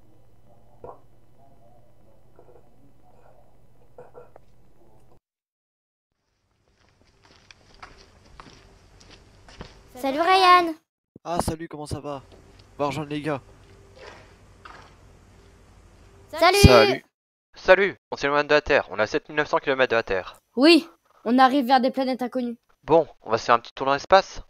Salut Ryan. Ah salut, comment ça va? Va rejoindre les gars. Salut. Salut, on s'éloigne de la Terre, on est à 7900 km de la Terre. Oui, on arrive vers des planètes inconnues. Bon, on va se faire un petit tour dans l'espace.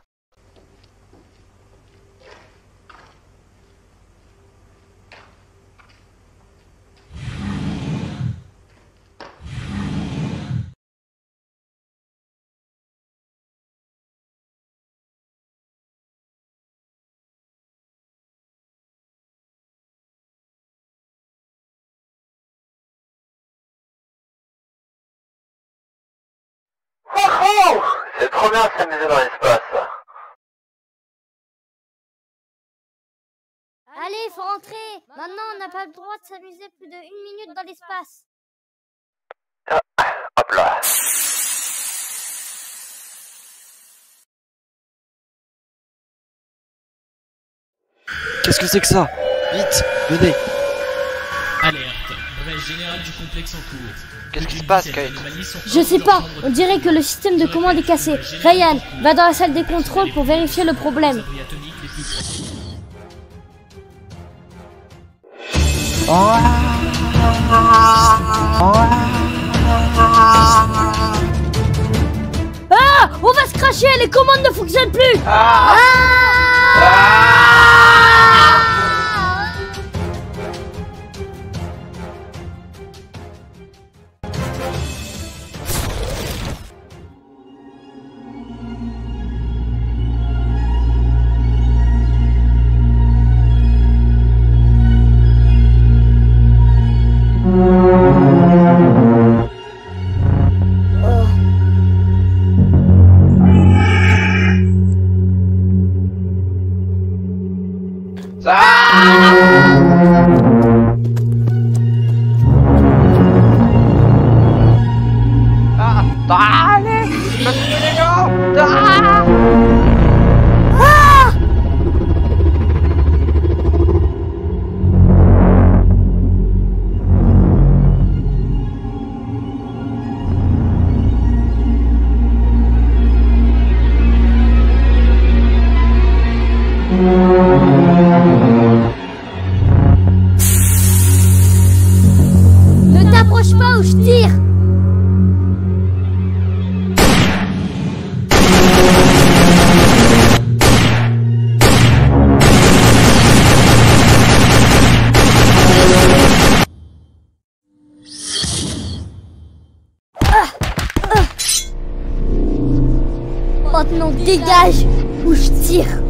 Oh, c'est trop bien de s'amuser dans l'espace. Allez, faut rentrer. Maintenant, on n'a pas le droit de s'amuser plus de 1 minute dans l'espace. Hop là. Qu'est-ce que c'est que ça? Vite, venez. Alerte, brèche générale du complexe en cours. Qu'est-ce qui se passe, Kate? Je sais pas, on dirait que le système de commande est cassé. Ryan, va dans la salle des contrôles pour vérifier le problème. Ah, on va se cracher, les commandes ne fonctionnent plus. Allez, je me suis les gars. Ne t'approche pas ou je tire. Maintenant dégage ou je tire.